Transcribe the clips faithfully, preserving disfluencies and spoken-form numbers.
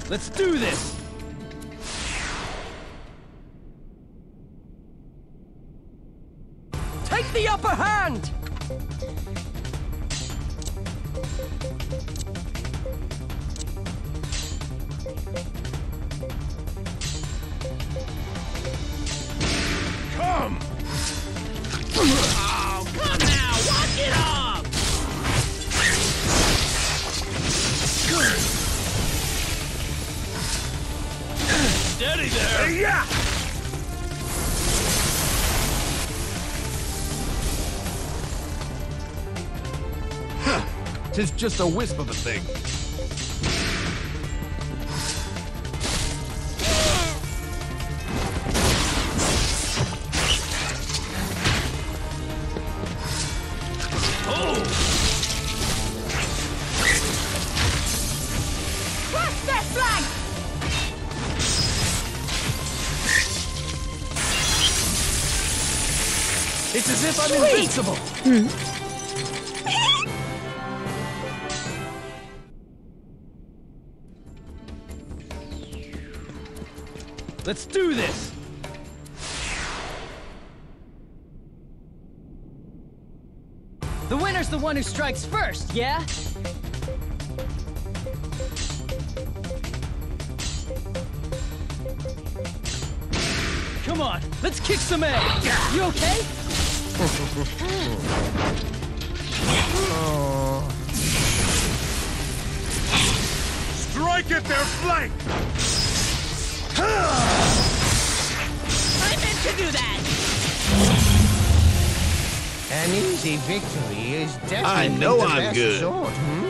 Let's do this! Take the upper hand! Come! Oh, come now! Walk it off! Steady there! Hey, yeah! Huh. Tis just a wisp of a thing. Crush their flank! It's as if I'm invincible! Let's do this! The winner's the one who strikes first, yeah? Come on, let's kick some ass! You okay? Strike at their flank! I meant to do that! An easy victory is definitely I know the I'm best good. sort, hmm?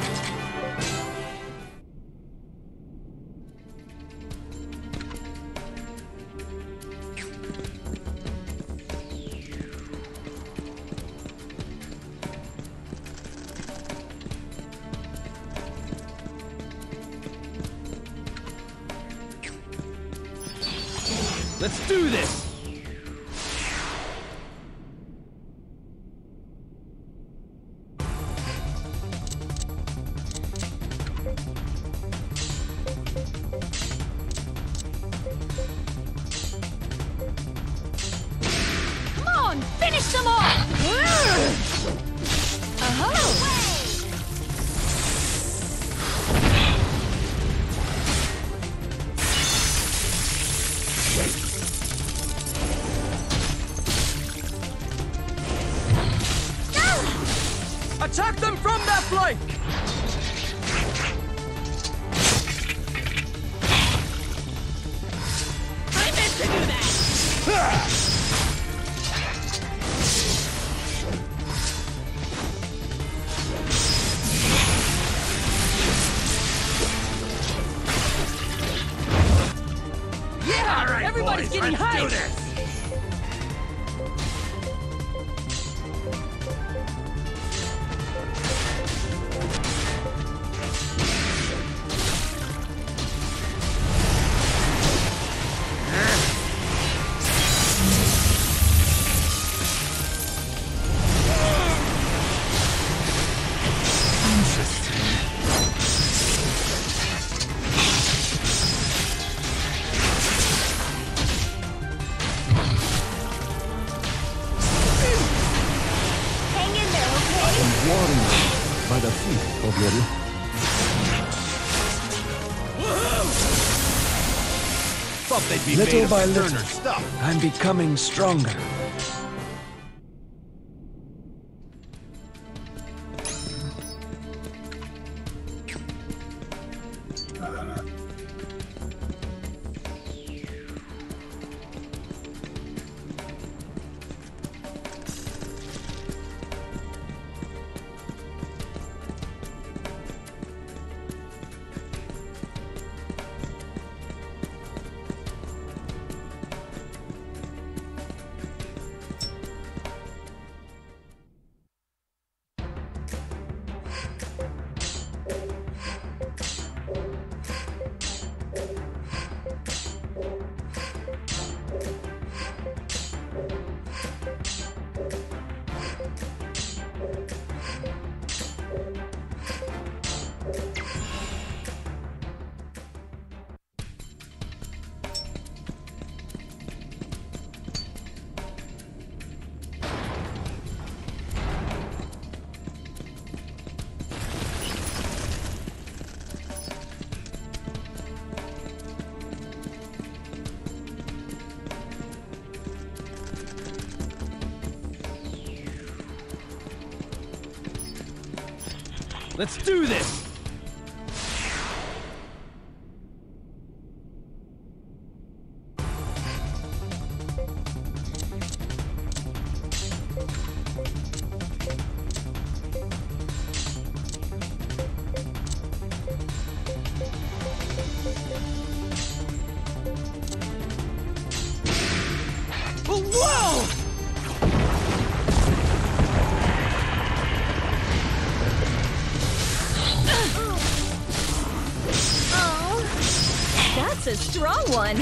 Let's do this! Come on, finish them off! Uh-huh! Attack them from that flank! I meant to do that! Yeah! All right, Everybody's boys, getting let's hyped! do this! Hang in there, okay? Warned by the feet of your... Thought they'd be Little made of by sterner little. stuff. I'm becoming stronger. Let's do this! Whoa! Oh, that's a strong one.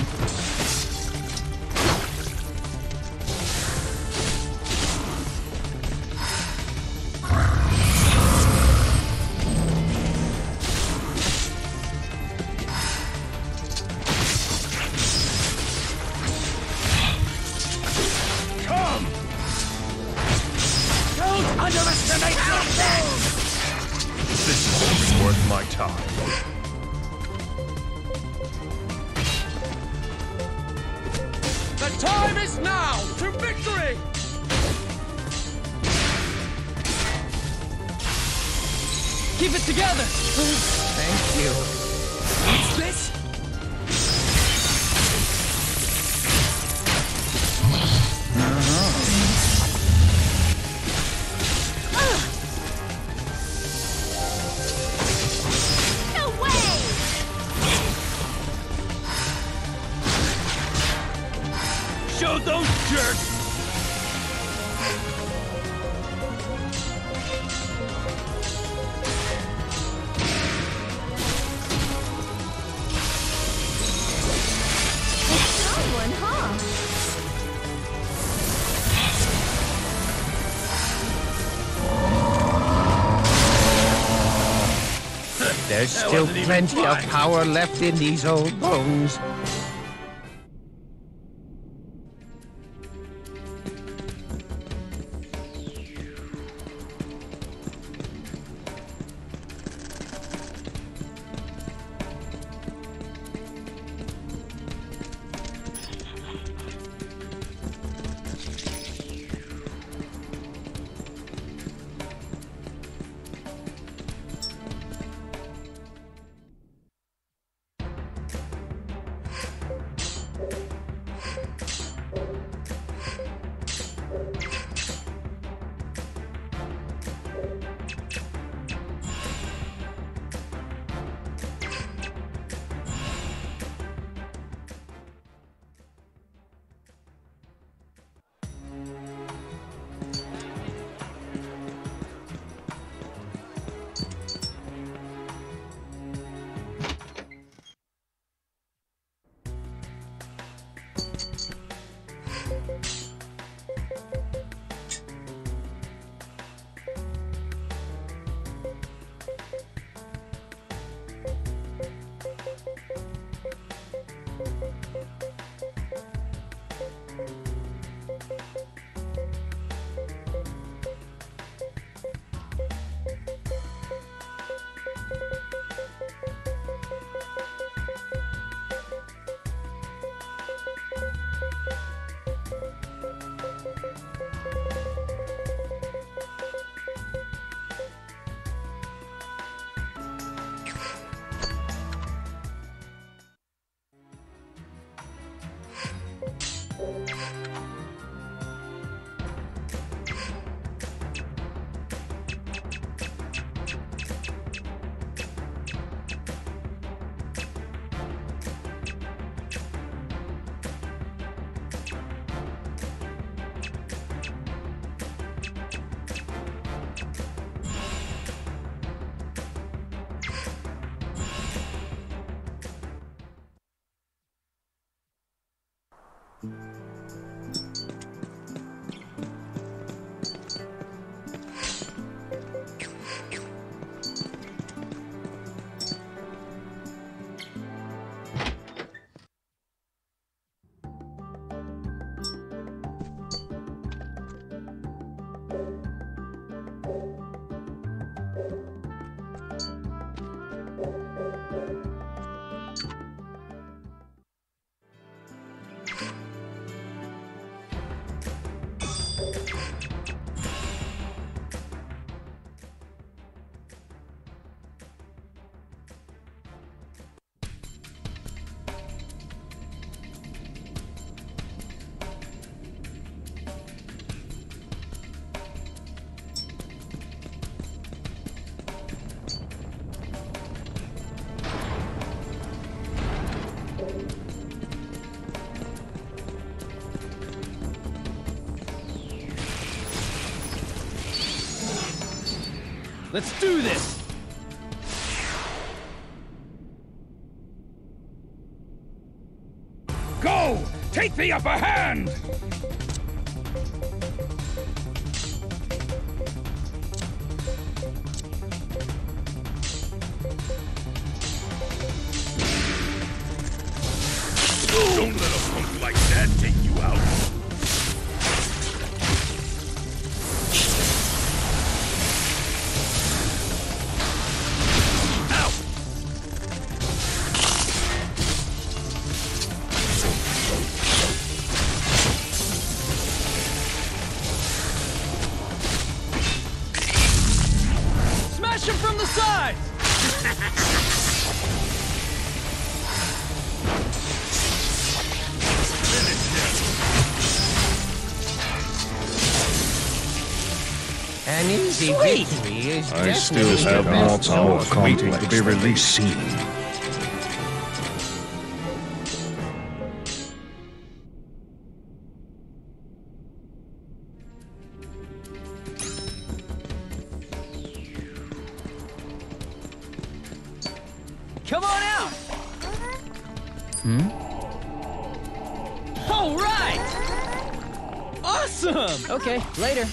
Underestimate yourself! This is worth my time. The time is now to victory! Keep it together! Thank you. What's this? Show those jerks! A strong one, huh? There's still plenty of power left in these old bones. Let's do this! Go! Take the upper hand! Don't let a punk like that take you out. Smash him from the side! An easy Sweet. victory is I definitely still have the more best powers sort. waiting to be released. Come on out! Hmm? All right! Awesome! Okay, later.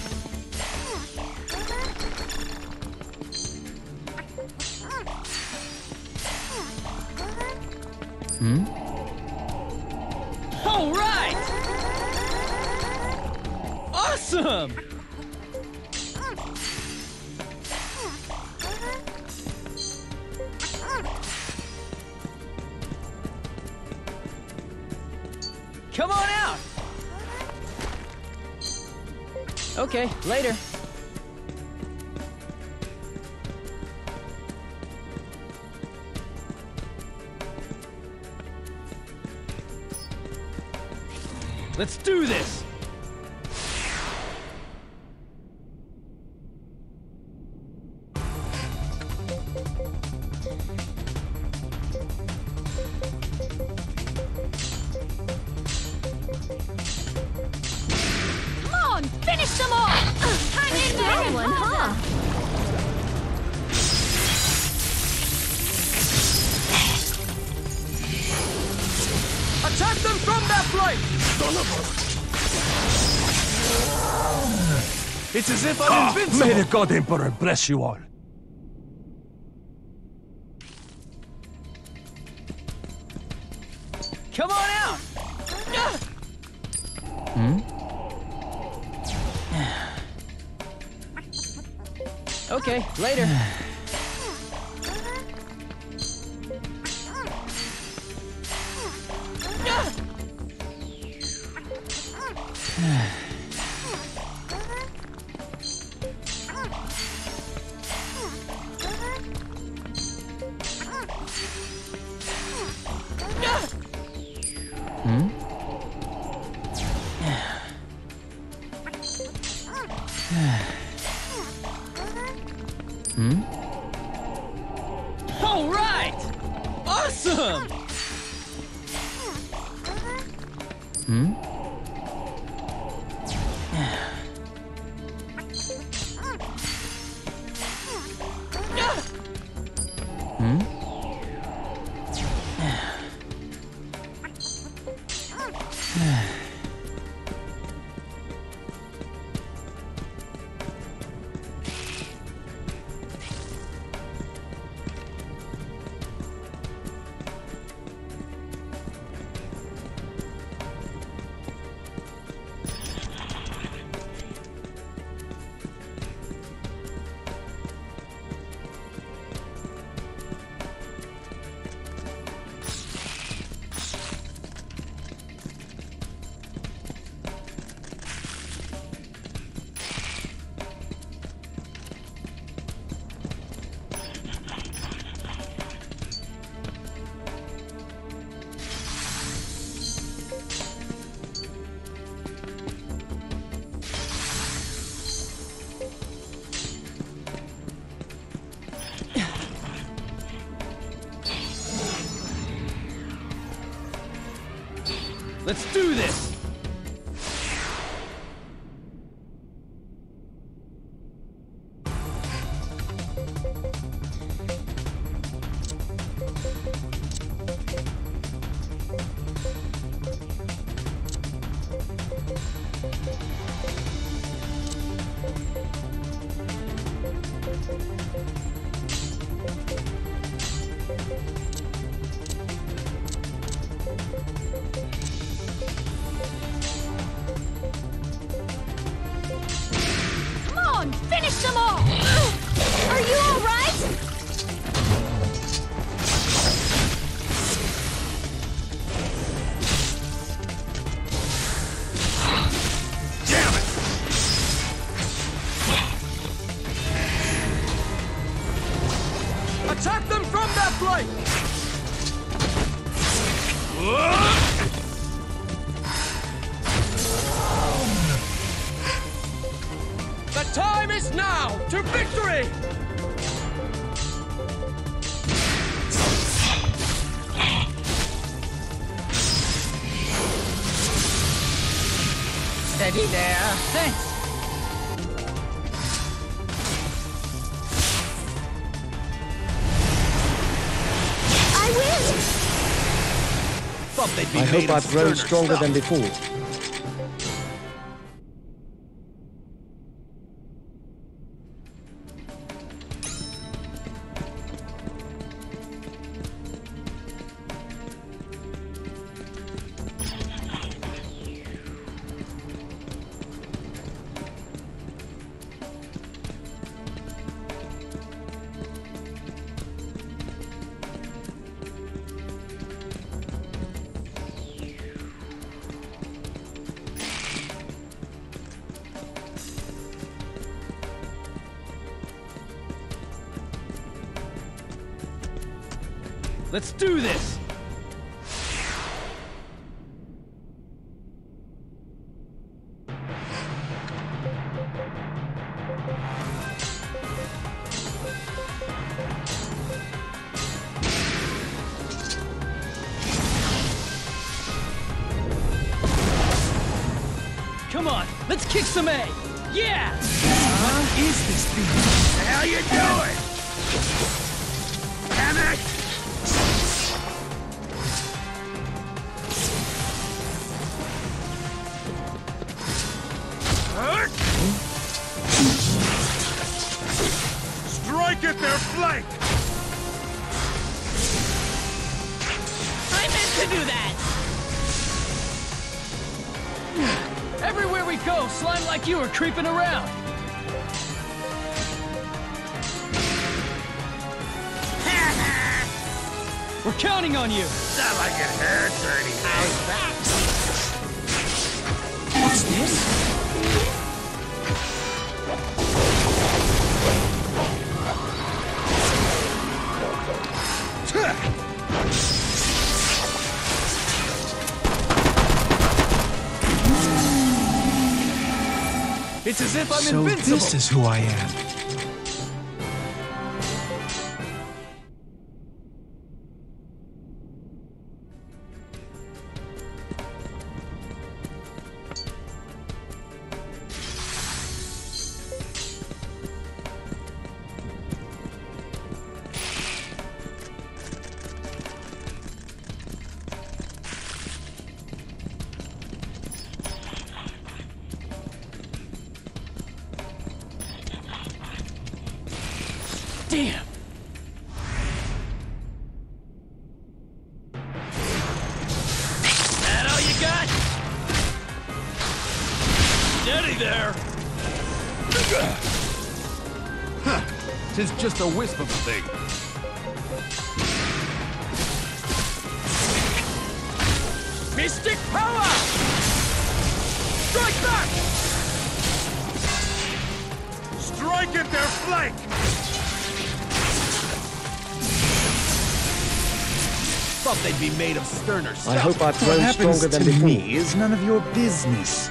Hmm? All right! Awesome! Come on out! Okay, later. Let's do this! Come on, finish them off! Hang in there! Strong one, huh? Attack them from that flank! It's as if I'm invincible! May the God Emperor bless you all. Come on out! Hmm? Okay, later. Hmm? Hmm? All right! Awesome! Hmm? Hmm? Let's do this! this now to victory! Steady there. Thanks! I win! Thought they'd be I made hope of I've grown sterner stronger stuff. than before. Let's do this! Come on, let's kick some A! Yeah! What is this thing? The hell you doing? Damn it! Strike at their flank! I meant to do that! Everywhere we go, slime like you are creeping around! We're counting on you! Not like it hurts or anything. What's this? It's as if I'm So invincible. this is who I am. Damn! That all you got? Steady there! Huh. Tis just a wisp of a thing. Mystic power! Strike back! Strike at their flank! Thought they'd be made of sterner stuff. I hope I've What grown happens stronger than to before. me is none of your business.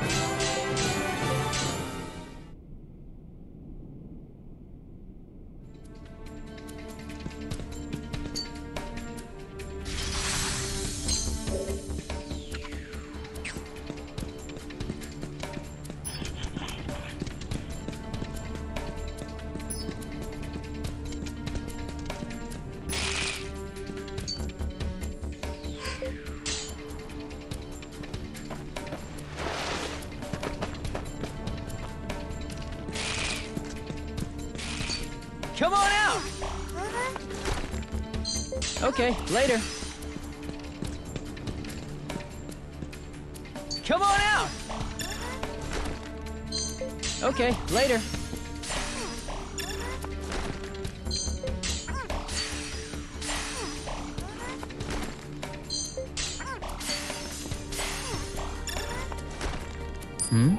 Come on out! Okay, later. Come on out! Okay, later. Hmm?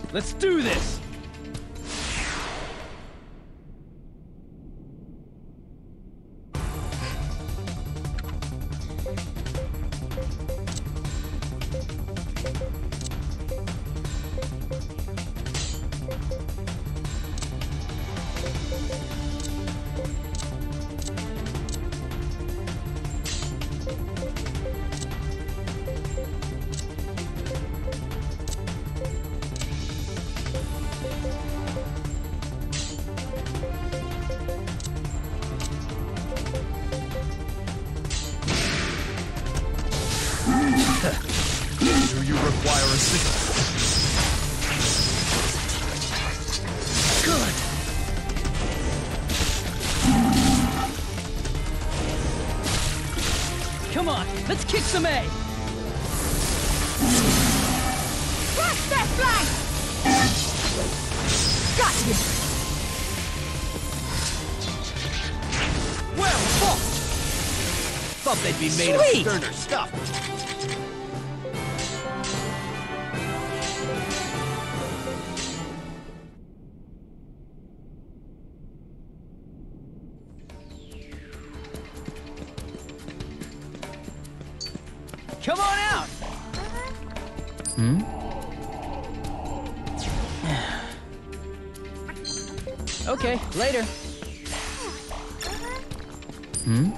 Let's do this! Do you require assistance? Good! Come on, let's kick some A! Crush their flank! Got you! Well fought! Thought they'd be made Sweet. of sterner stuff. Come on out! Hmm? Okay, later. Hmm?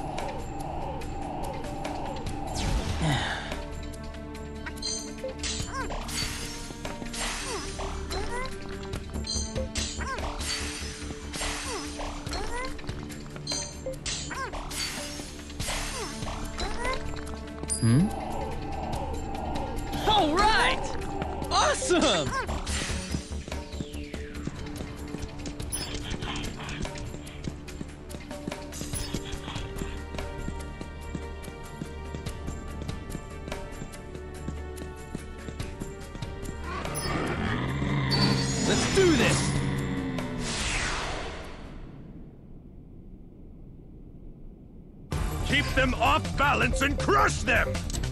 Hmm? All right! Awesome! Let's do this! Keep them off balance and crush them!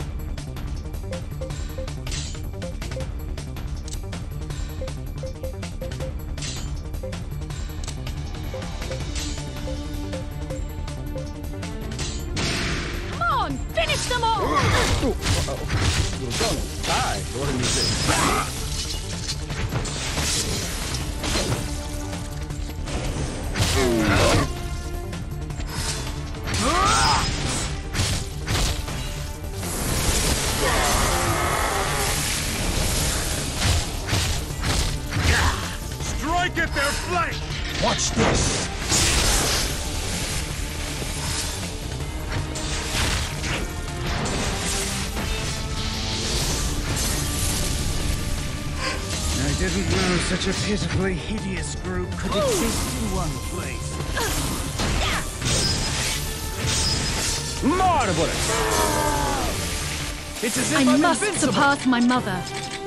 Come on, finish them all! Hi, what do you think? Strike at their flank! Watch this. I didn't know such a pitifully hideous group could exist in one place. Marvelous! It's as if I I'm must invincible. surpass my mother.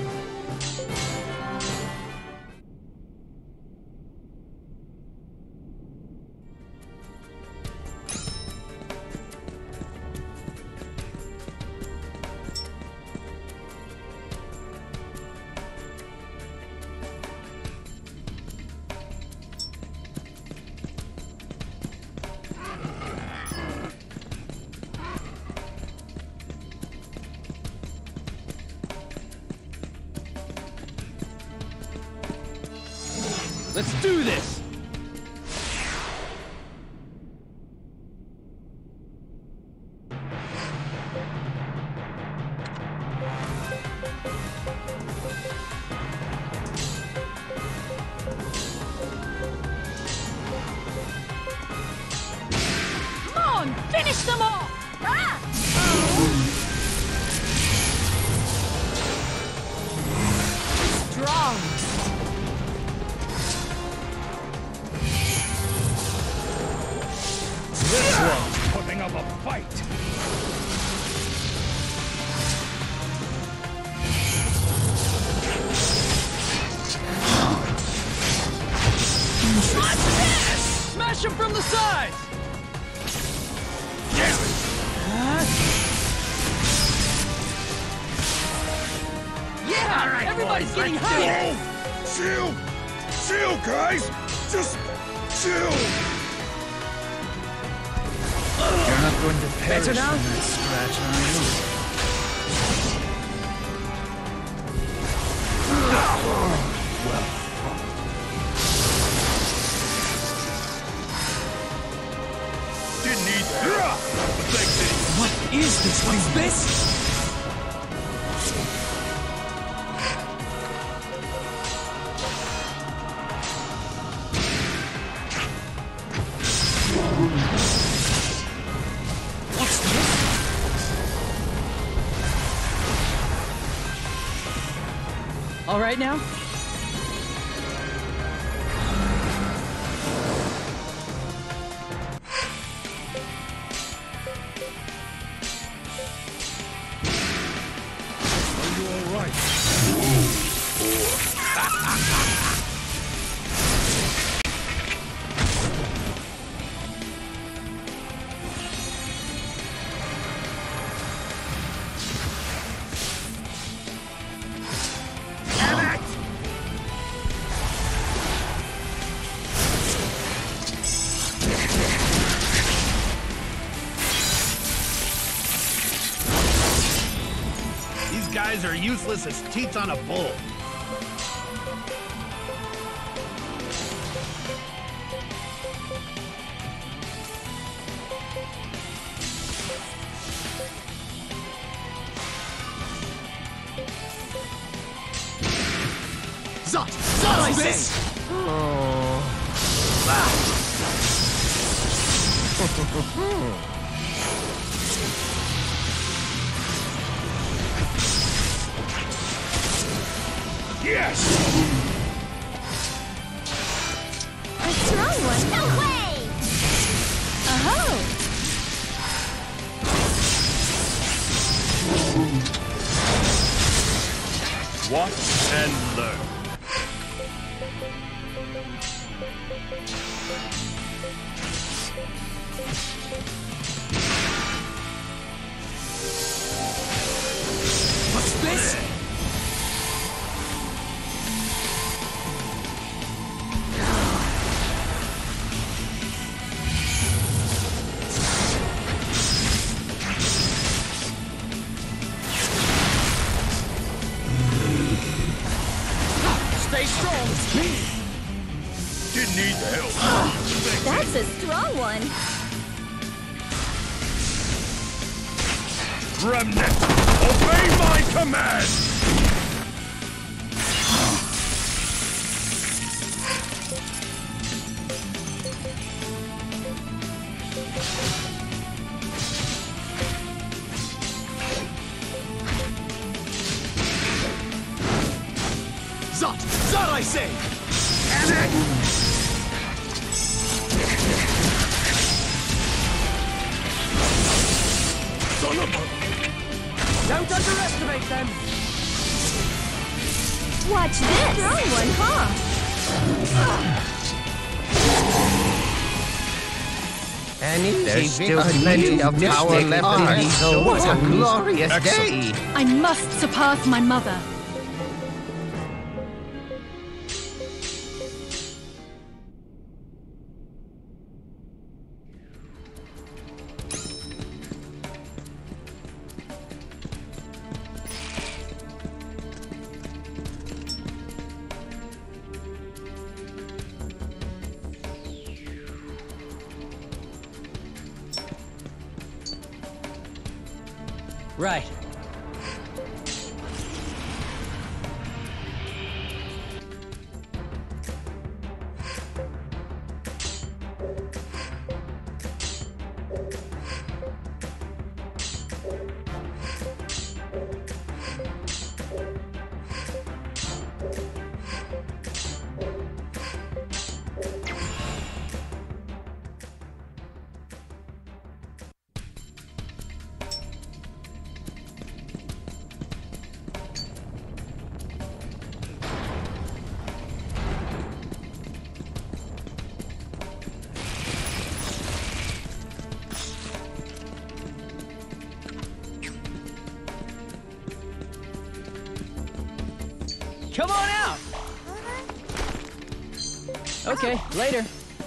Let's do this! Come on, finish them all! Ah! Strong. This one's putting up a fight! Watch this! Smash him from the side! Huh? Yeah! All right, Everybody's boys, getting let's higher! go. Chill! Chill, guys! Just chill! You're not going to perish Better now? from that scratch, are you? Didn't need that. What is this? What's this? What's this? All right now? These guys are useless as teats on a bull. Zot! Zot, I say! Yes! A strong one. No way! Oh! Watch and learn. What's this? Stay strong. Didn't need the help. That's a strong one. Remnant, obey my command! Zot! Zot, I say! Son of a... Don't underestimate them. Watch this. Strong one, huh? And there's still plenty of power left in these old What a glorious day! I must surpass my mother. Right. Come on out! Okay, later.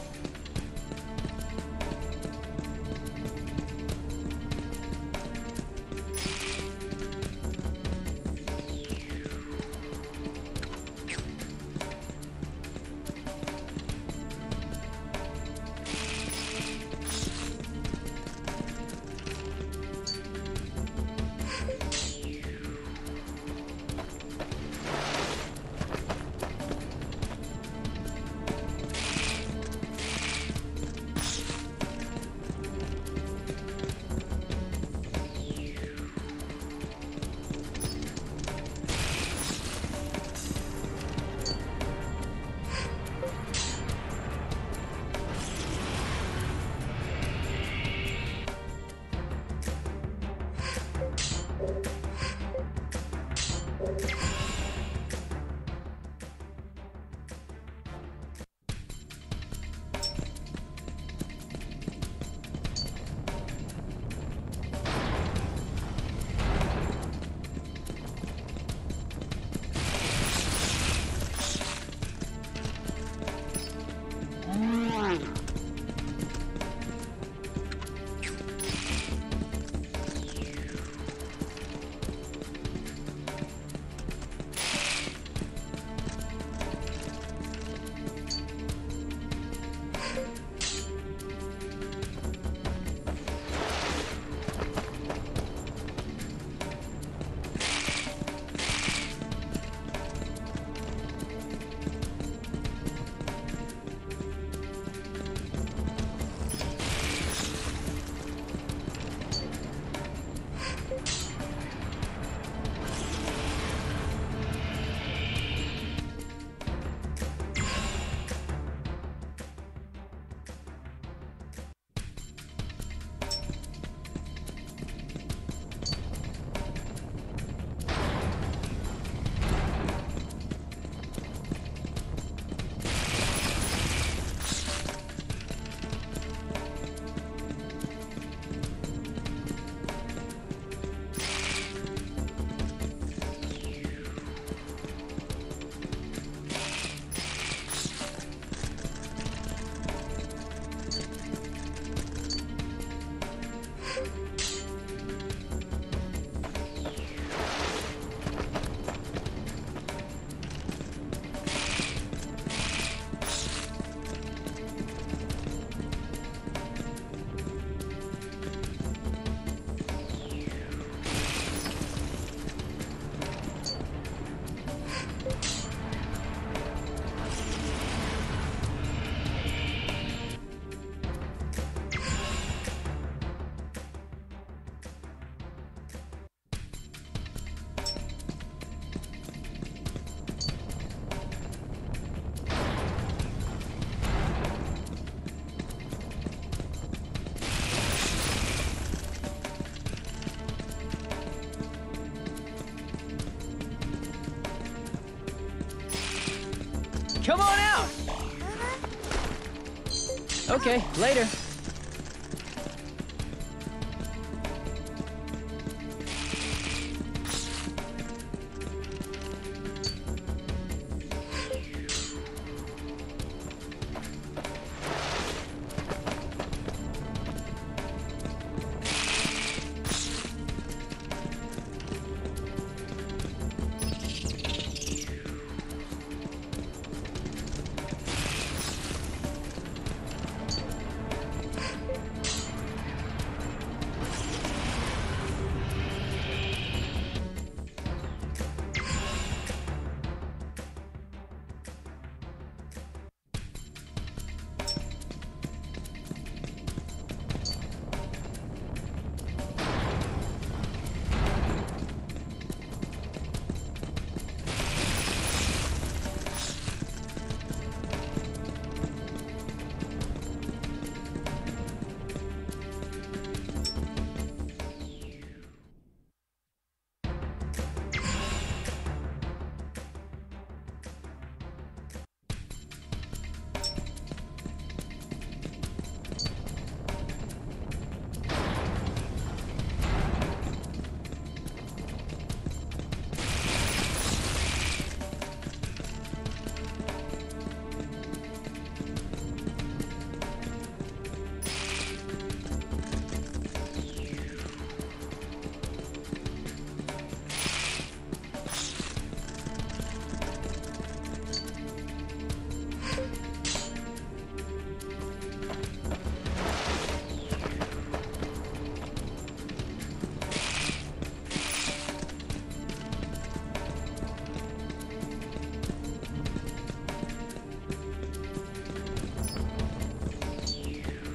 Come on out! Okay, later.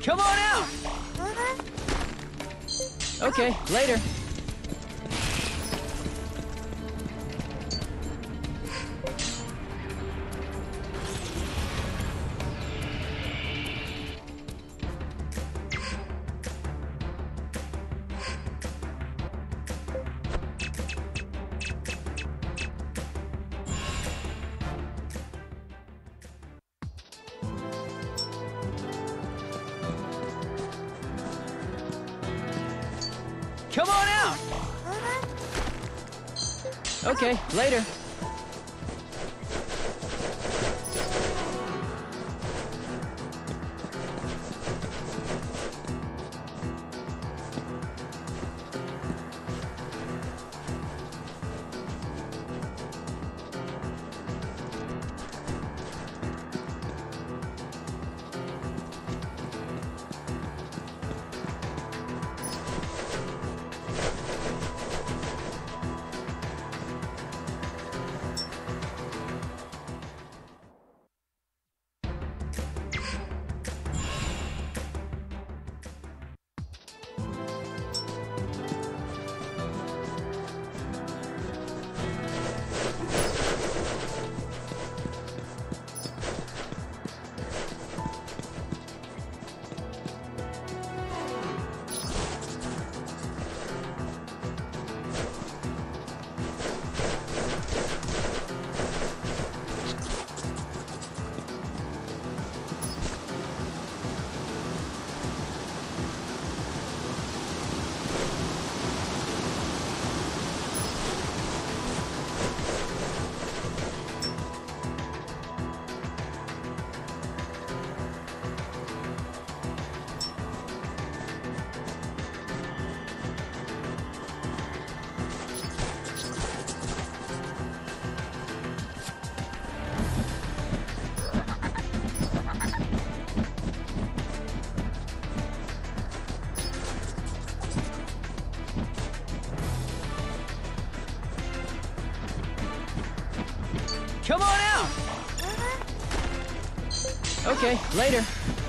Come on out! Okay, later. Come on out! Okay, later. Come on out! Okay, later.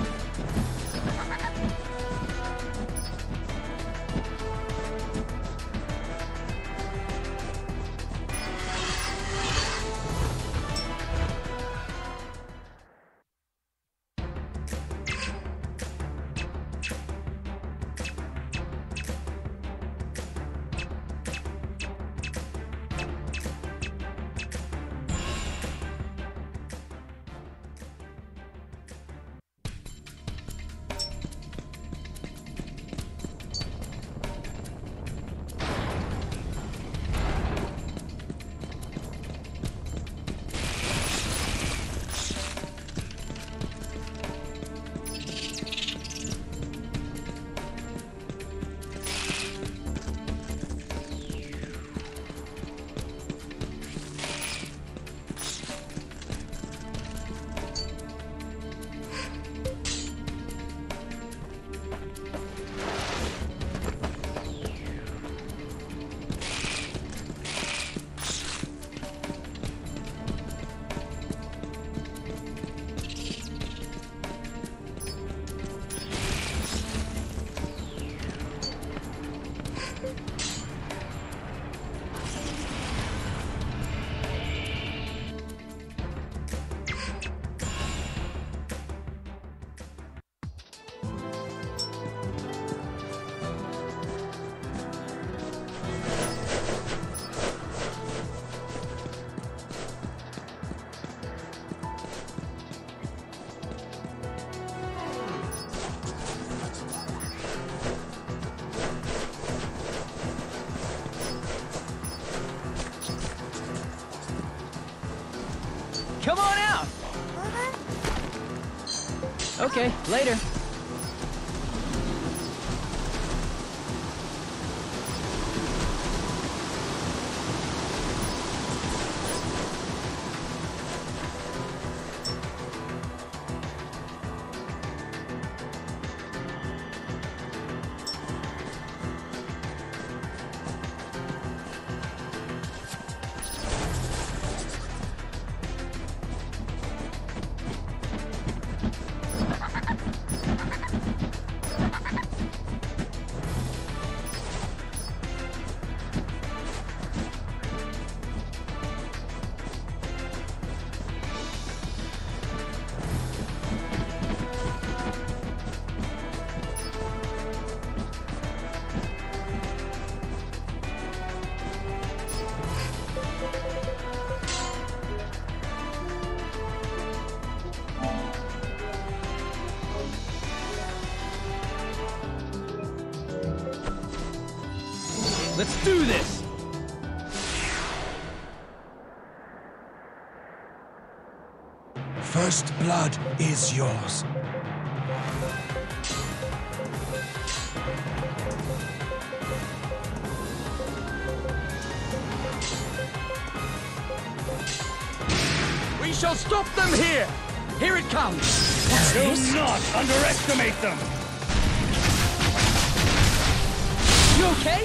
Come on out! Okay, later. Let's do this! First blood is yours. We shall stop them here! Here it comes! Do not underestimate them! You okay?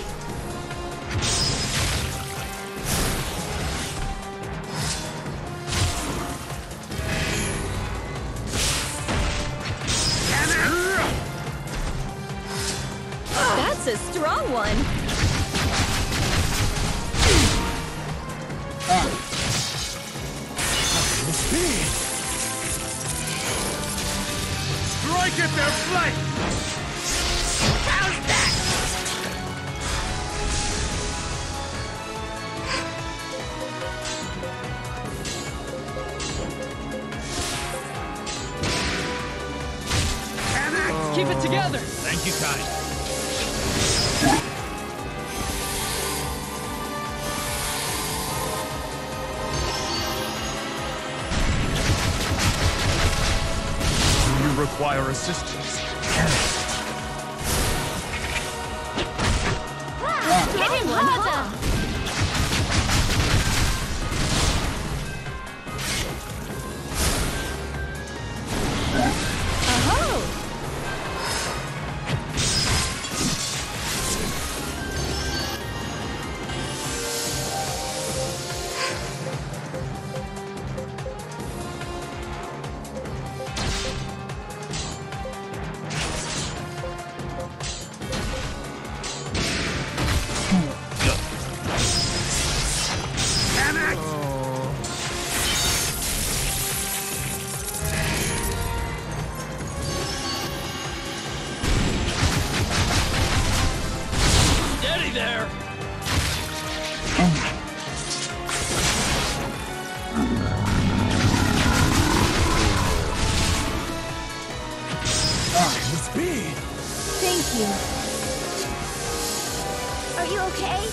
That's a strong one. Strike at their flank! How's that? Keep it together! Thank you, kind. Do you require assistance? Hit him harder! Oh! Steady there! Thank you. Are you okay?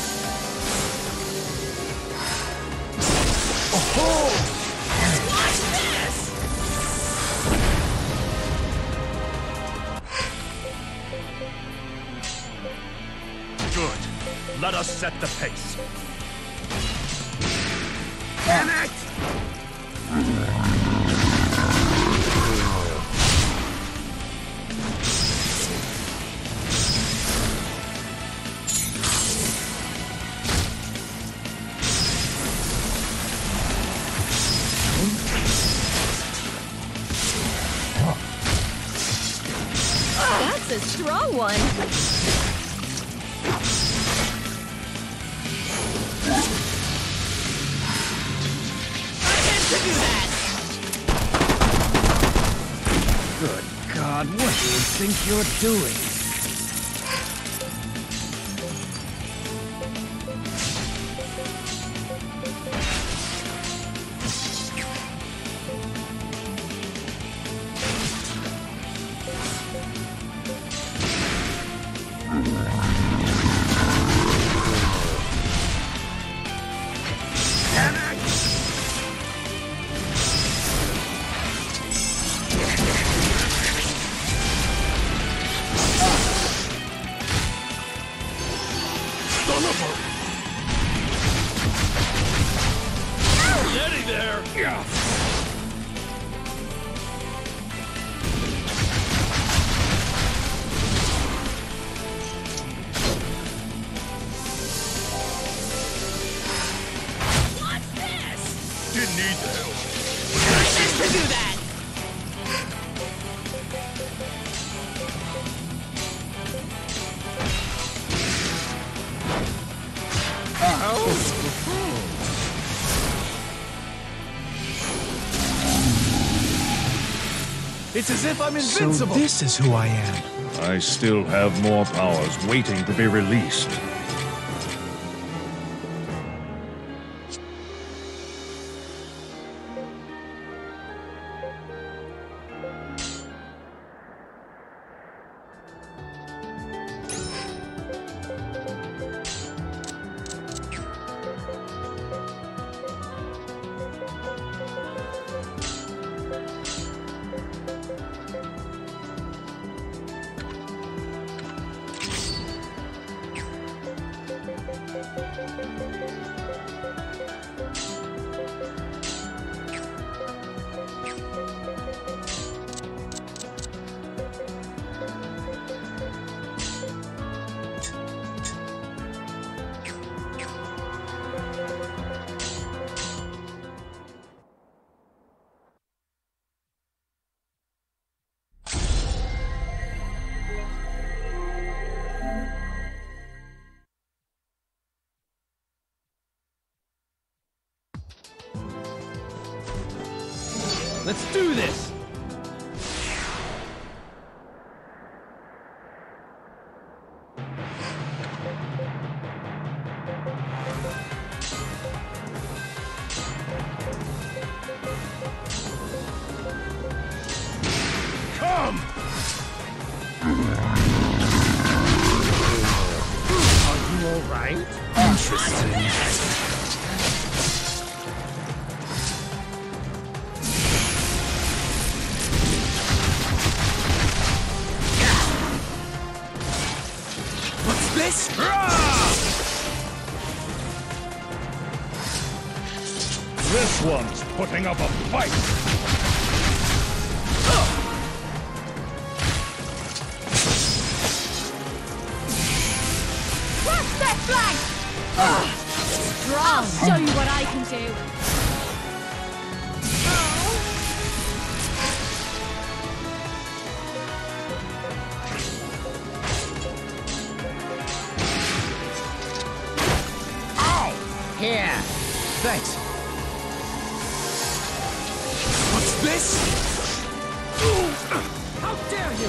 Good. Let us set the pace. Damn it! That's a strong one. Good God, what do you think you're doing? Steady there! Yeah. What's this? Didn't need the help. To do that. It's as if I'm So invincible. this is who I am. I still have more powers waiting to be released. Let's do this! Come! Are you all right? Interesting. What's this? This one's putting up a fight. Cross that flank! Strong. I'll show you what I can do. Here. Thanks. What's this? How dare you!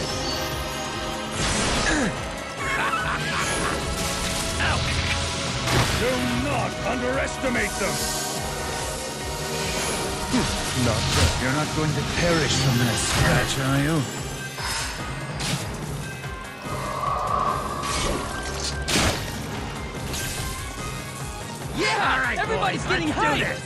Do not underestimate them. Not that you're not going to perish from that scratch, are you? Yeah! All right, Everybody's boys, getting let's do hyped! this.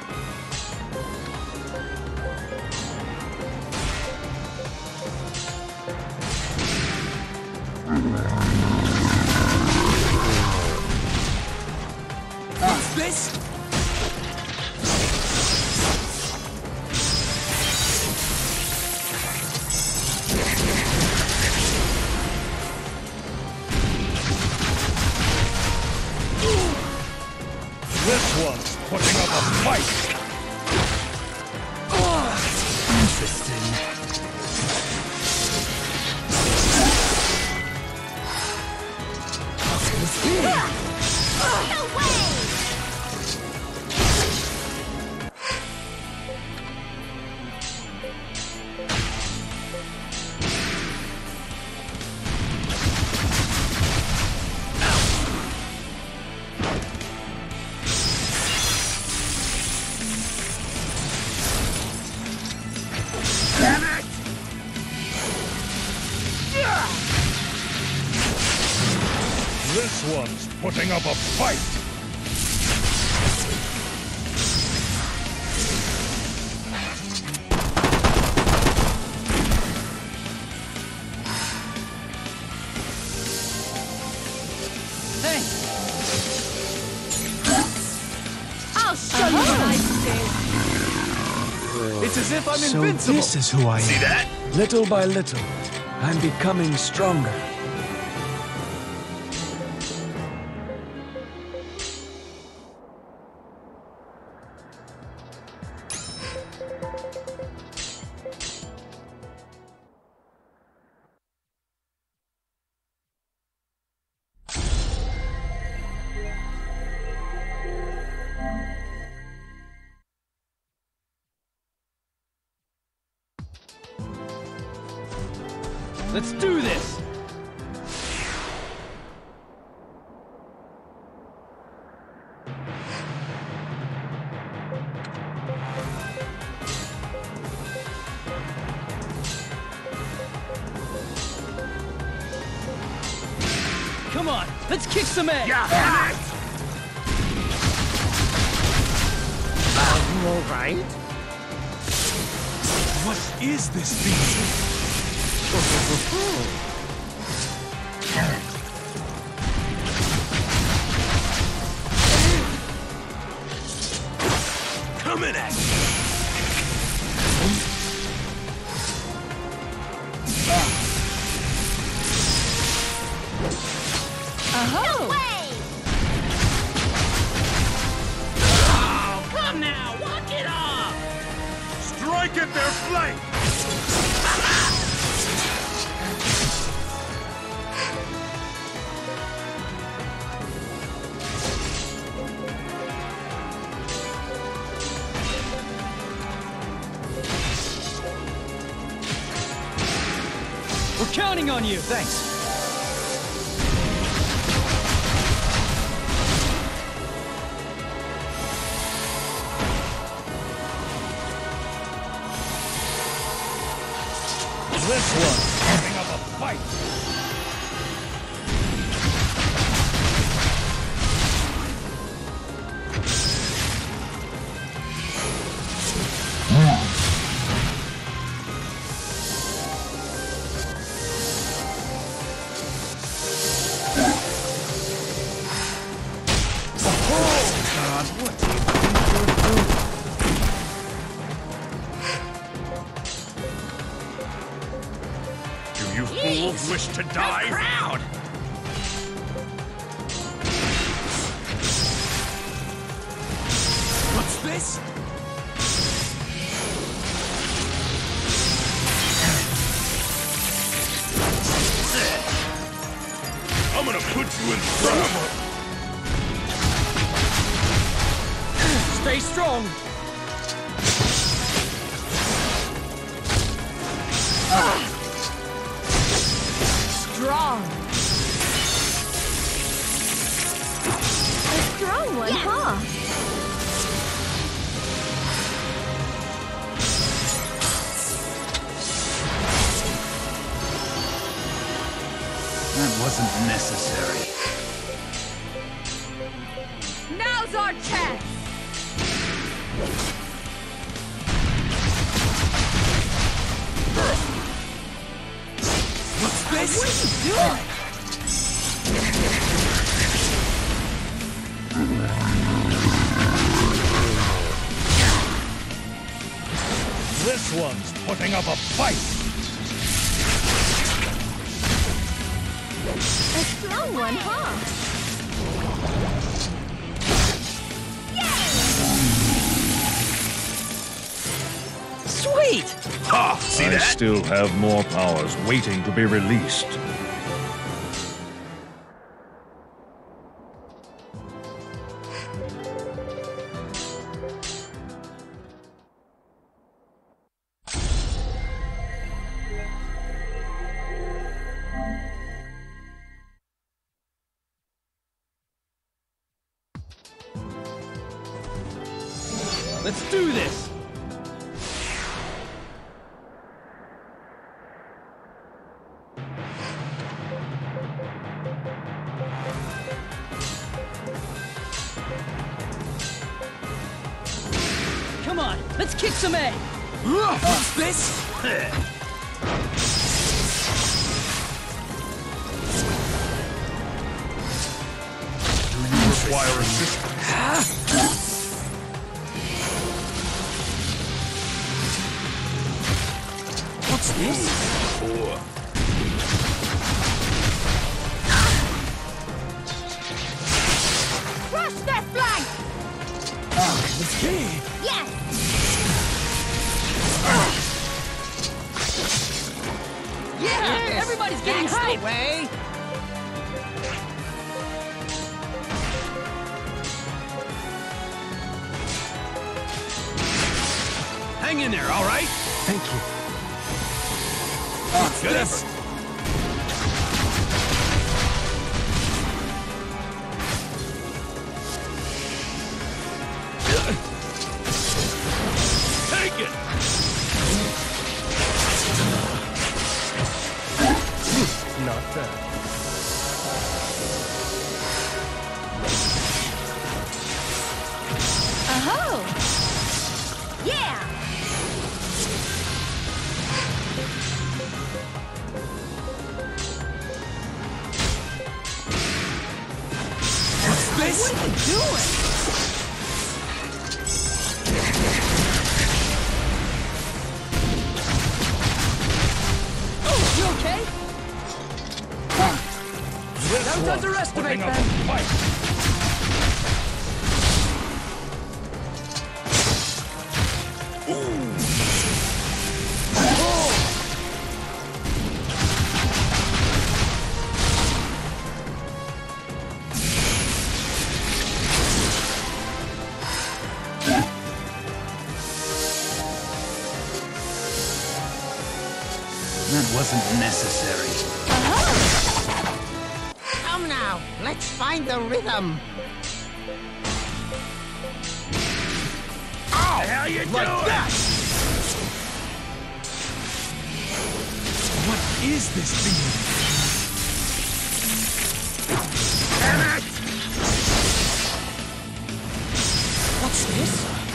What's this? This one's putting up a fight. Interesting. How could this be? No way! This one's putting up a fight. Thanks! I'll show you what I can do. It's as if I'm So invincible. this is who I am. See that? Little by little, I'm becoming stronger. Let's do this! Come on, let's kick some ass! Yeah! Are you all right? What is this beast? Coming at you! No way! Oh, come now! Walk it off! Strike at their flank. counting on you. Thanks. This one's having up a fight. You fools wish to die? Proud! What's this? I'm gonna put you in trouble! Stay strong. Strong. A strong one, huh? That wasn't necessary. Now's our chance. What's this? What are you doing? This one's putting up a fight! A strong one, huh? Sweet. Ha! See I that? still have more powers waiting to be released. Let's do this. Come on, let's kick some A. What's this? Do you require assistance? What's this? Or Crush their flank. Let's see. Yes. Yeah, everybody's getting hyped. Way. hang in there, all right? Thank you. What's this? Take it! Not bad. Oh! Yeah! What's this? What are you doing? Oh, you okay? This Don't one's underestimate putting up them. a fight. That wasn't necessary. Come now, let's find the rhythm. Oh, the hell you Like doing? that! What is this thing? Damn it! What's this?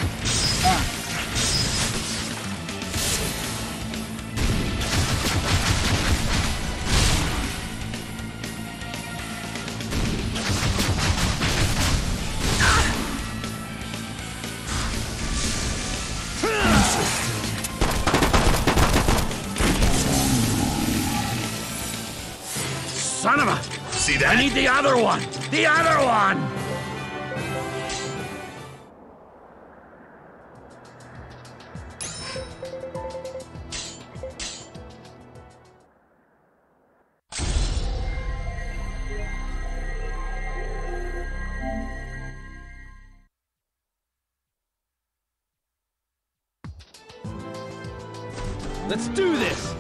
Son of a... See that? I need the other one! The other one! Let's do this!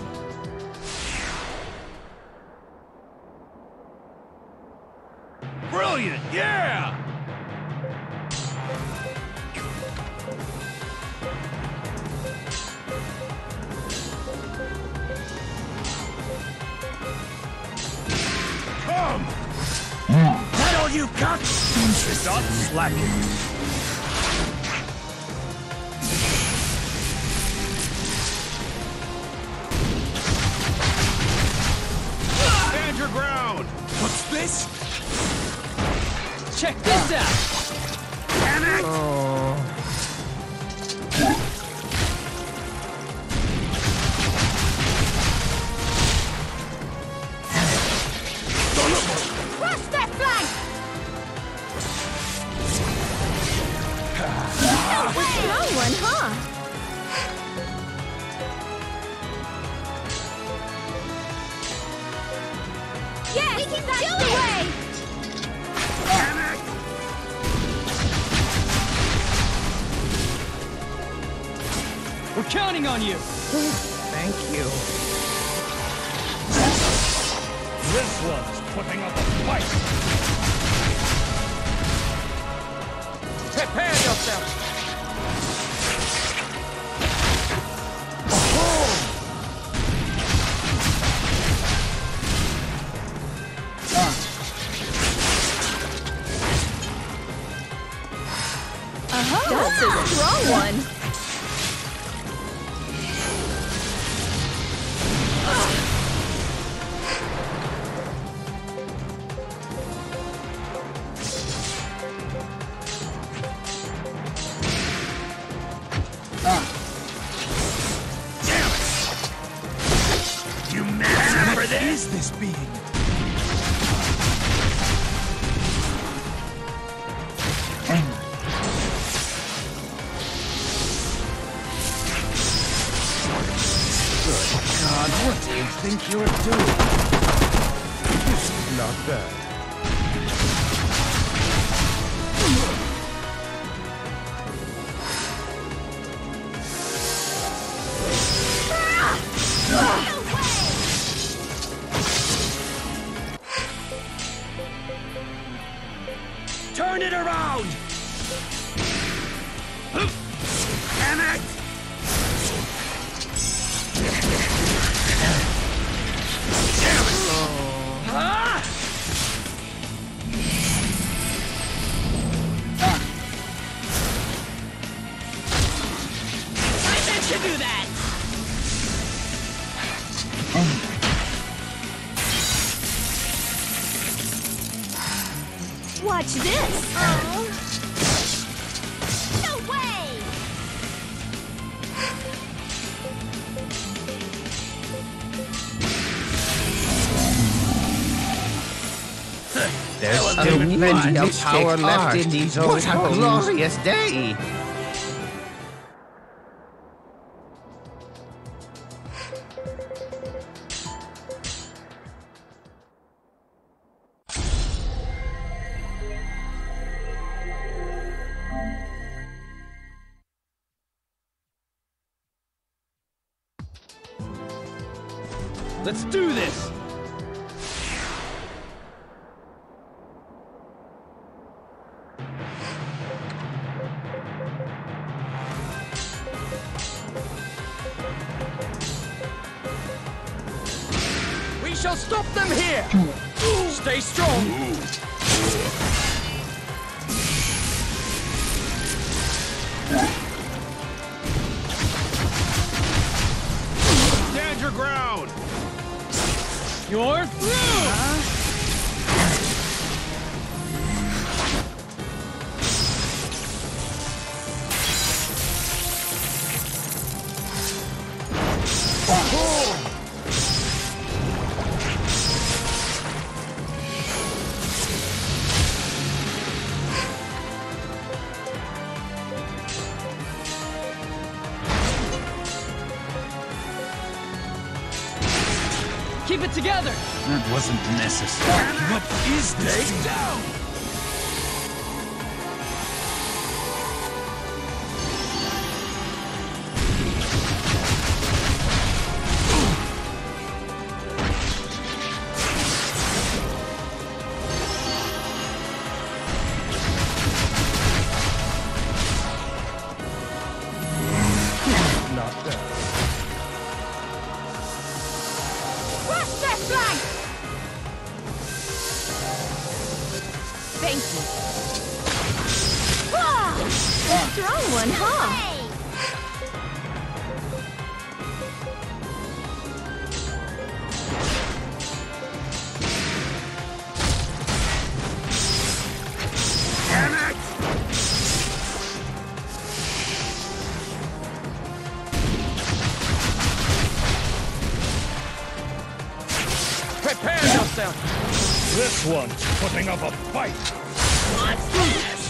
Brilliant! Yeah! Come! That all you got? Stop slacking. Stand your ground! What's this? Check this out! Damn it! Crush that flank! Strong one, huh? Yes! We can do it! Way. Damn it! We're counting on you! Thank you. This one's putting up a fight. Prepare yourself. That's a strong one. Damn it! You mad for What this? is this being? God, what do you think you're doing? This is not bad. Turn it around! Damn it! Damn it! Ah! I meant to do that! Watch this. Oh. No way! There's still plenty of power left in these old What a glorious day! Let's do this! We shall stop them here! Stay strong! Stand your ground! You're through! Keep it together! That wasn't necessary. What is this? Take down! Not bad. Crush their flank! Thank you. Ah, a strong one, huh? Hey! Damn it! Prepare yourself! This one's putting up a fight. What's this?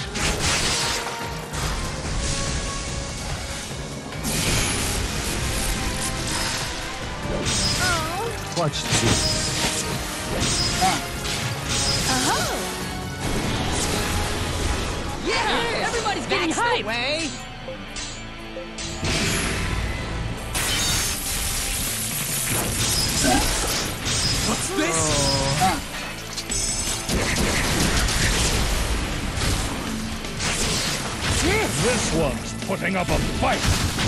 Oh. Watch this. Oh. Yeah! Everybody's getting hyped! Way. What's this? This one's putting up a fight.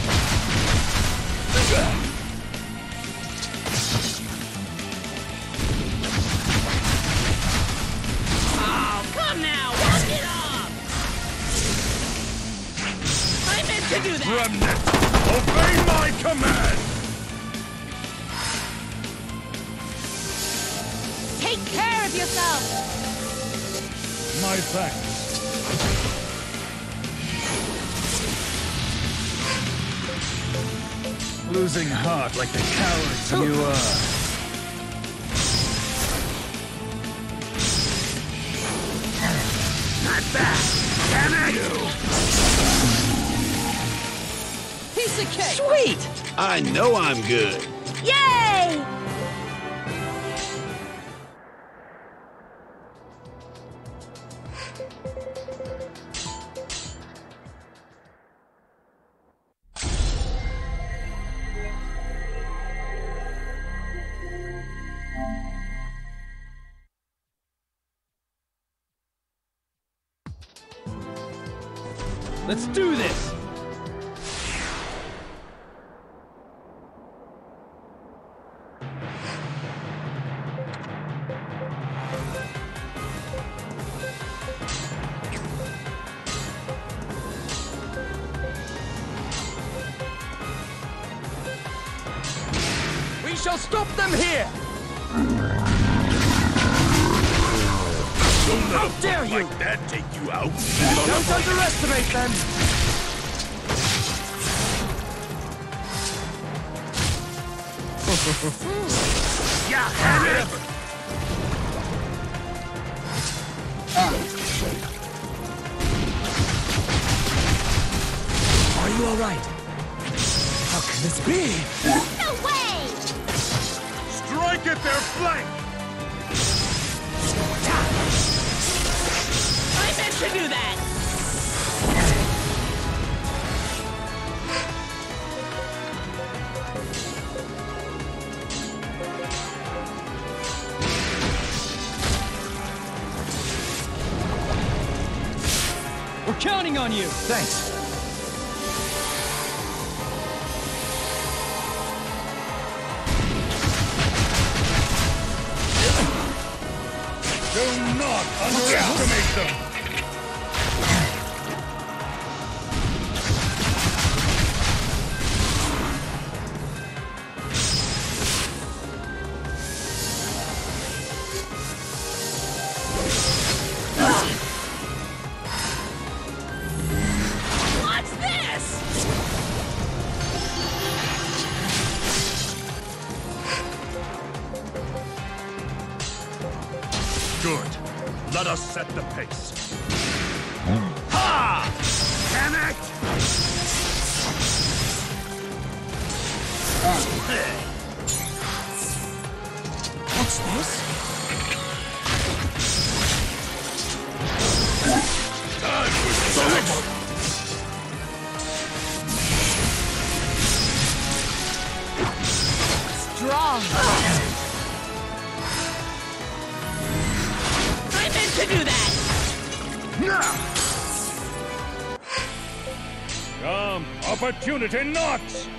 Oh, come now! Walk it off! I meant to do that! Remnant, obey my command. Take care of yourself! My thanks. Losing heart like the cowards you are. Not that! Damn it! Piece of cake! Sweet! I know I'm good. Yay! Let's do this! We shall stop them here! Don't let How a dare fuck you! like that take you out. Don't underestimate them! Yeah, have it! Are you alright? How can this be? No way! Strike at their flank! I meant to do that! We're counting on you! Thanks. Do not underestimate them! What's this? Good. Let us set the pace. Ha! Damn it! What's this? Time for sex! Strong. I meant to do that! Come, opportunity knocks!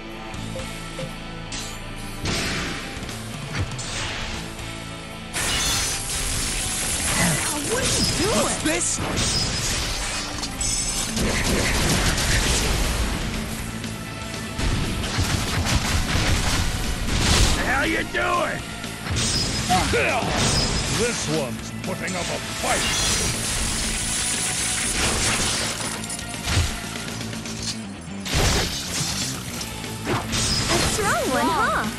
What are you doing? What's this? How you doing? This one's putting up a fight! A strong one, huh?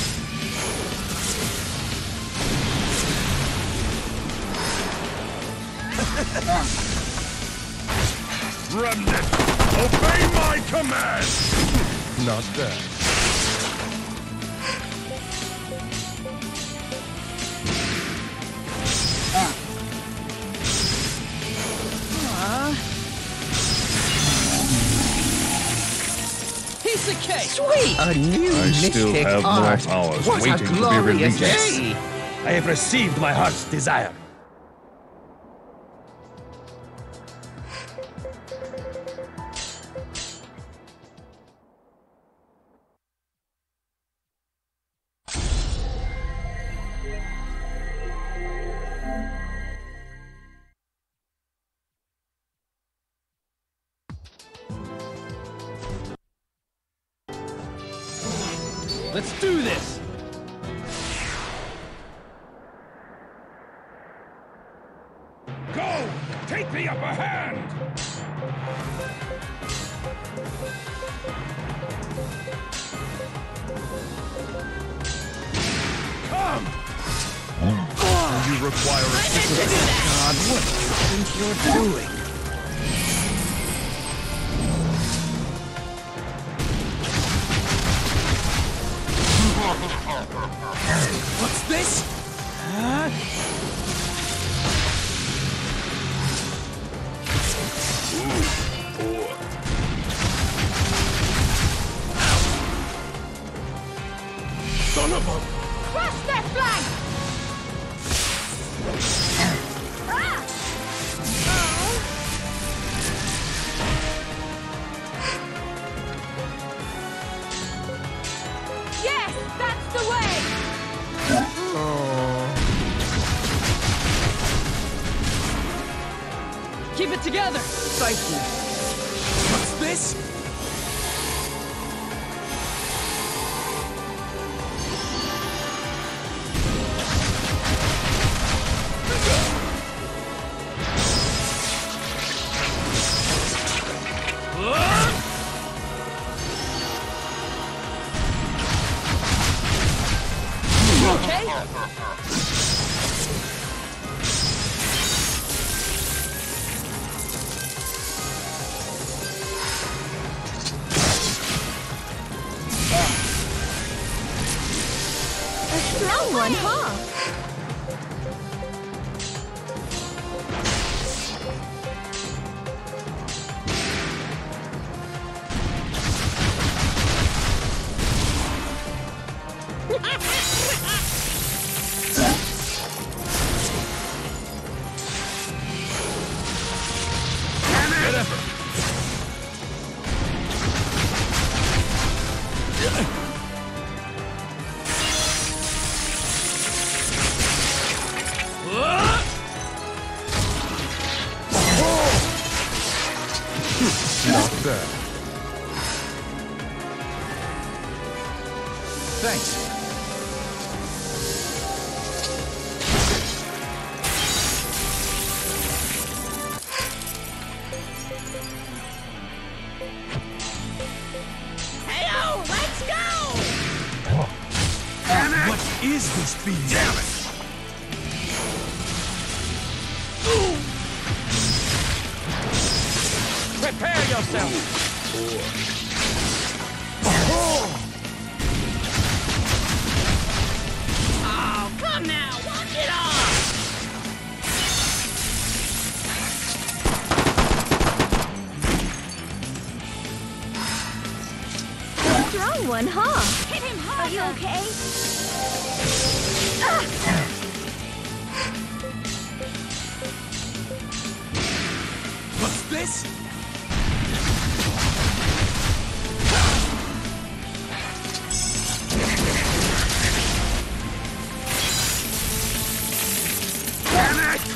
Remnant, obey my command! Not bad. Piece of cake! Sweet! A new I still mystic have more art. powers What waiting a to be glorious released. day! I have received my heart's desire. Let's do this! Go! Take the upper hand! Come! You require I meant to do that! God, what do you think you're doing? What's this? Huh? Son of a... Crush their flank! Ah! Oh. Yes, that's the way! Keep it together! Thank you. What's this? A strong one, huh? Get him! Not bad. Thanks. Heyo, let's go! What is this beast? Damn it! Prepare yourself! Oh, come now, walk it off! Strong one, huh? Hit him Are harder! you okay? What's this? Damn it!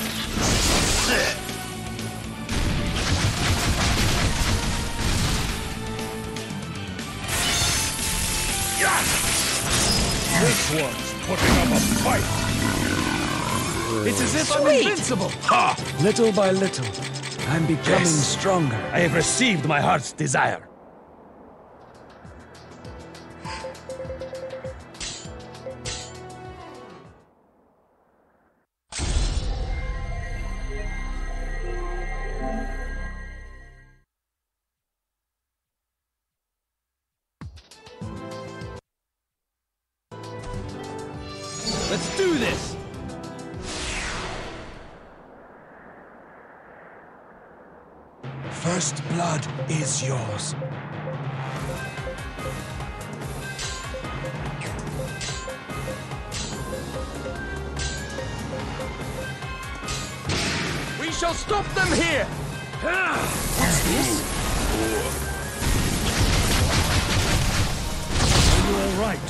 This one's putting up a fight. It's as if I'm Sweet. invincible. Ha! Little by little, I'm becoming Yes. stronger. I have received my heart's desire. Let's do this! First blood is yours. We shall stop them here! What's this? Are you all right?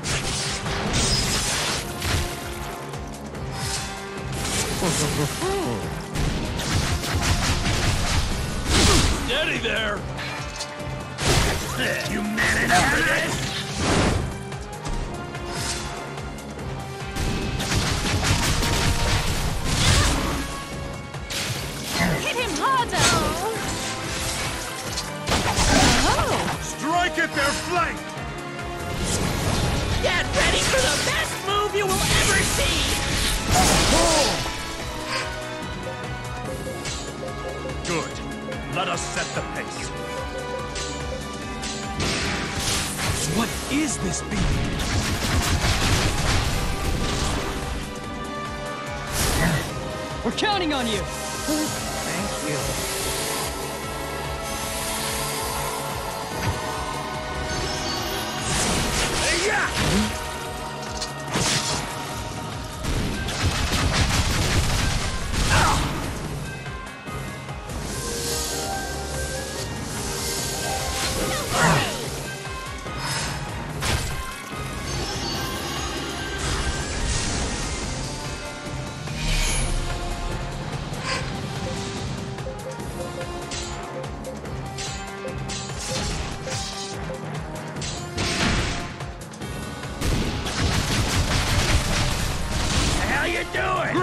Steady there! You man enough for this? Hit him harder! Oh, Strike at their flank! Get ready for the best move you will ever see! Good. Let us set the pace. What is this beast? We're counting on you! Thank you. How you doing?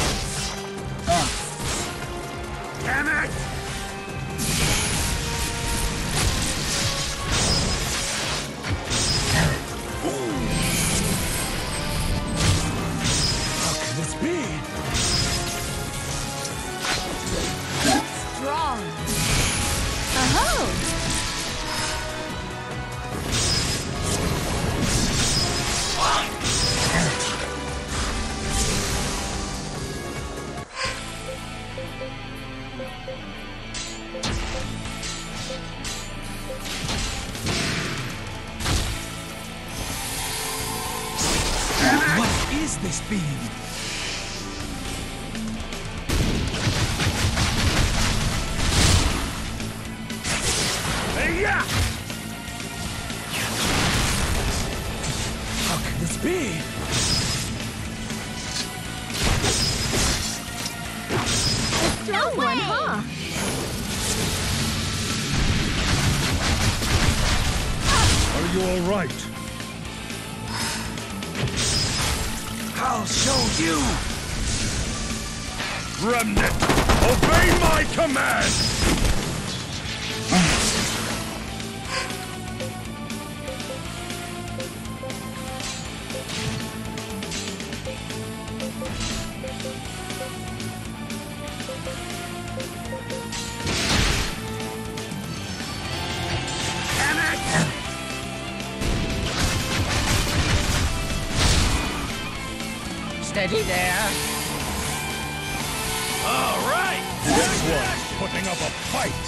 Damn it! How can this be? strong. Oh, What is this beam? Hey, yeah! Are you all right? I'll show you! Remnant, obey my command! Steady there. All right! This one's putting up a fight!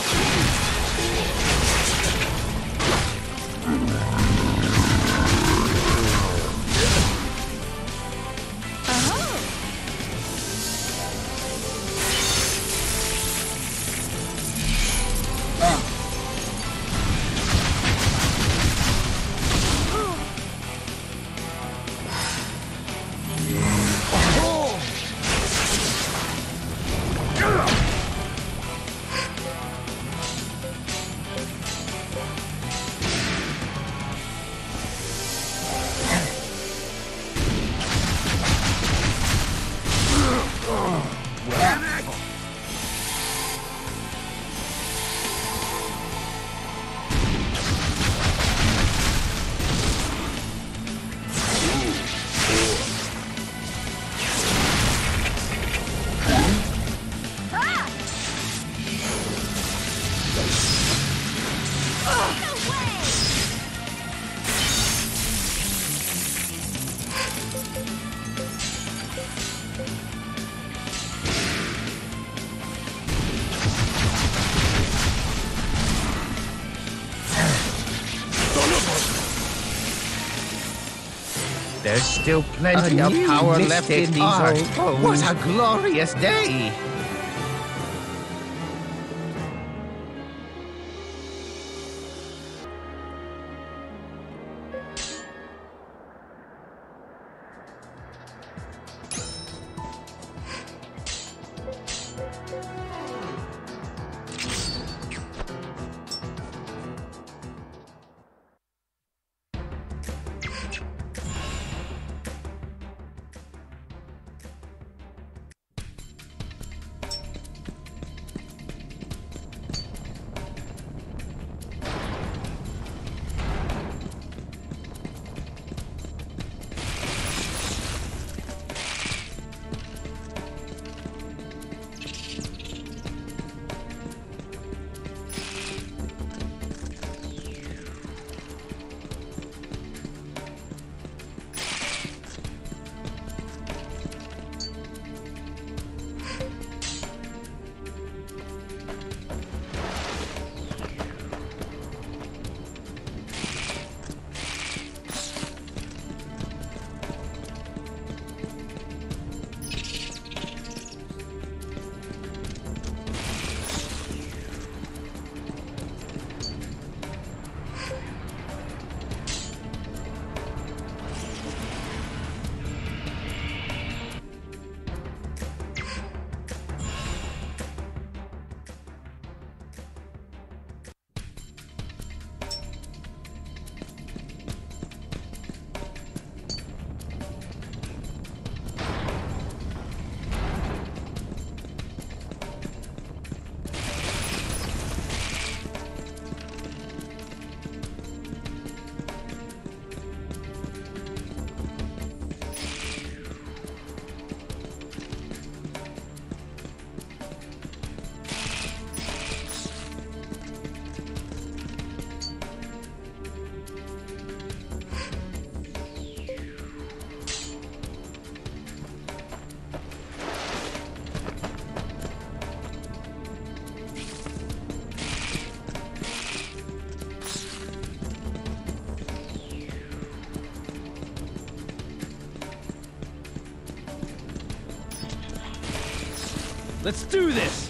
There's still plenty A of new power left mystic in these art. old bones. What a glorious day! Let's do this!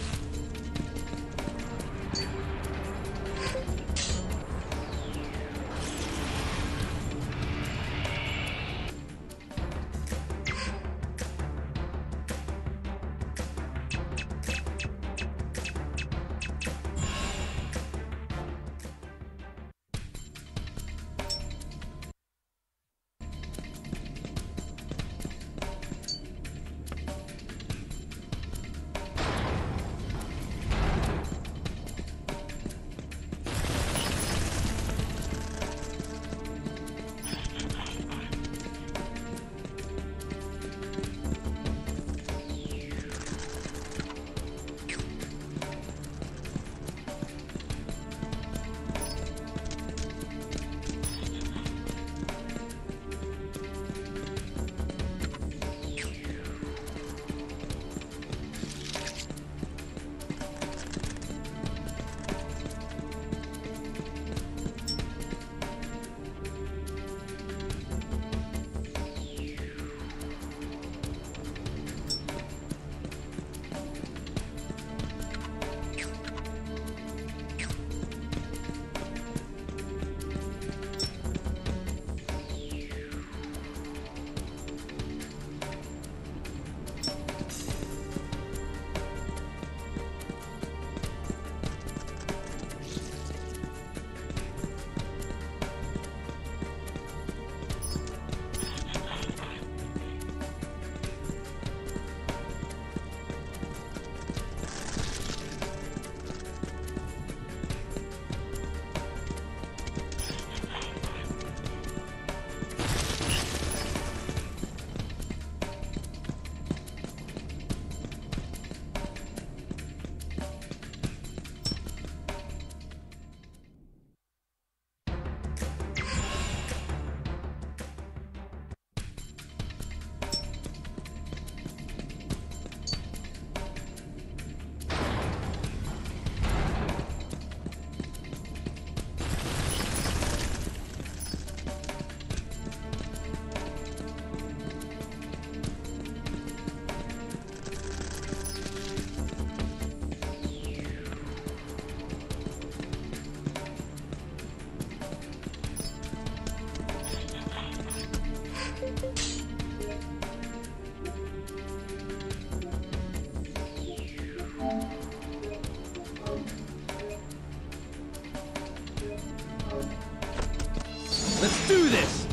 Let's do this!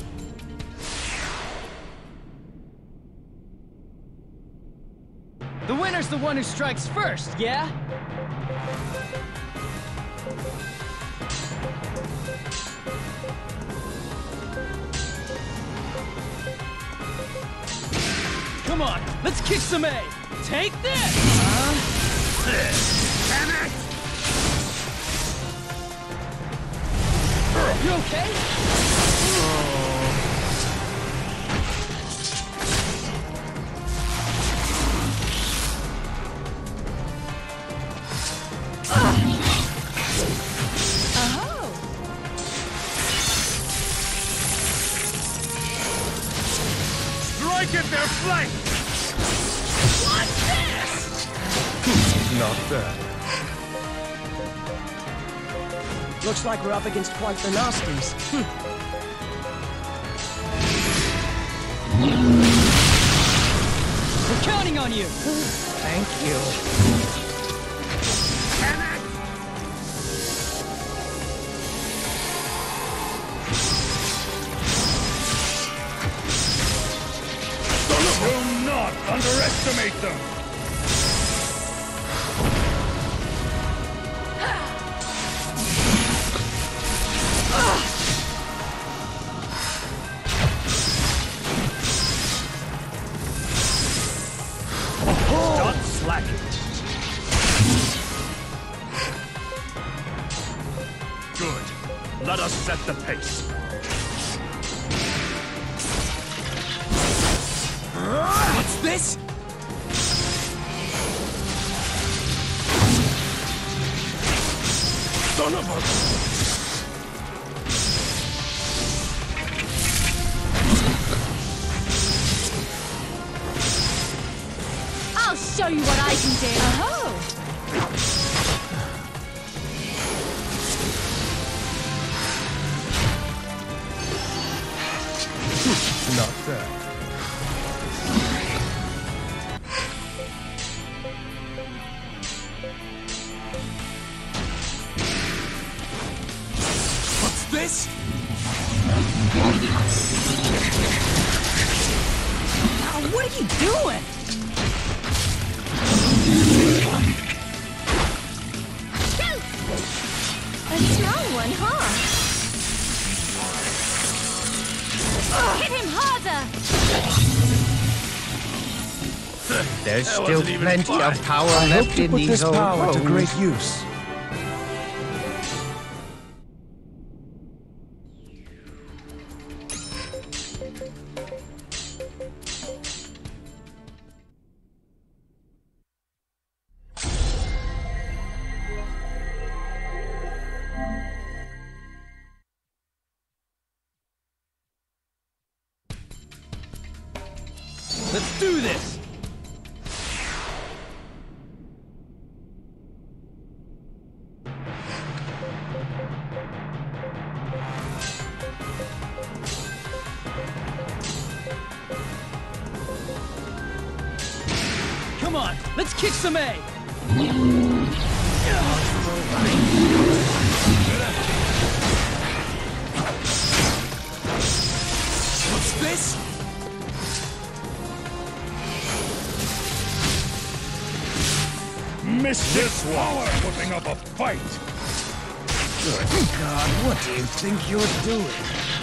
The winner's the one who strikes first, yeah? Come on, let's kick some A! Take this! Huh? Damn it! You okay? Strike at their flank! What's this? Not bad. Looks like we're up against quite the nasties. Hm. We're counting on you! Thank you. Damn it! Do not underestimate them! Stop slacking. Good. Let us set the pace. What's this? Son of a... I'll show you what I can do. Oh! Not bad. What's this? Oh, what are you doing? A strong one, huh? Hit him harder! There's That still wasn't even plenty fun. of power I hope left to in put these this old power to bones. great use. Let's do this! Come on, let's kick some A! What's this? Missed this one! Putting up a fight! Good God, what do you think you're doing?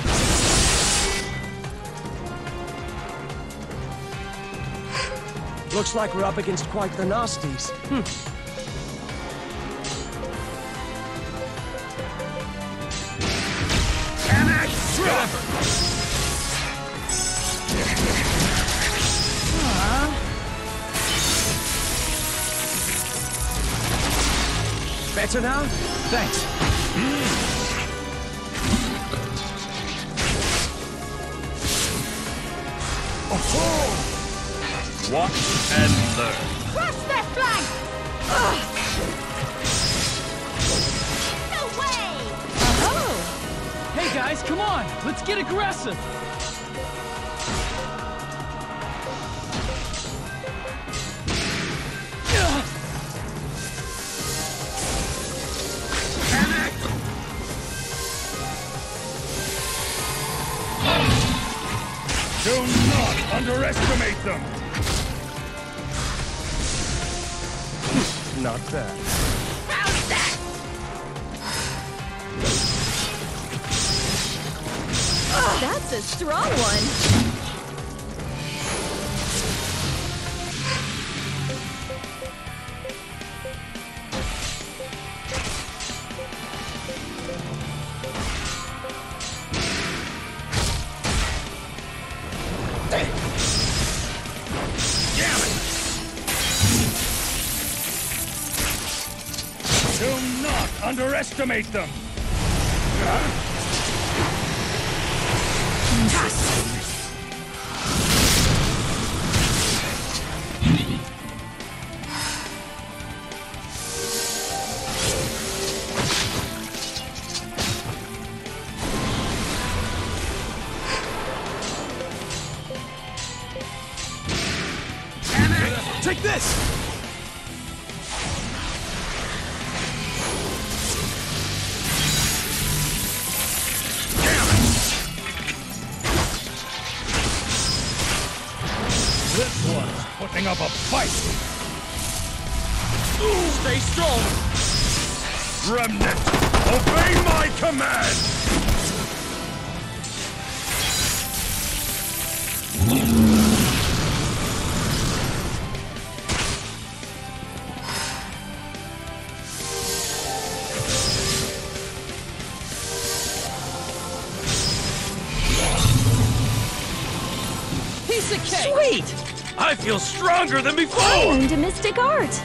Looks like we're up against quite the nasties. Hm. Damn it! Better now? Thanks. Watch and learn. Crush their flank! Ugh. No way! Oh! Hey guys, come on! Let's get aggressive! Do not underestimate them! Not bad. How's that? That's a strong one. Do not underestimate them! Take this! This one's putting up a fight! Stay strong! Remnant, obey my command! Piece of cake! Sweet! I feel stronger than before! And a mystic art.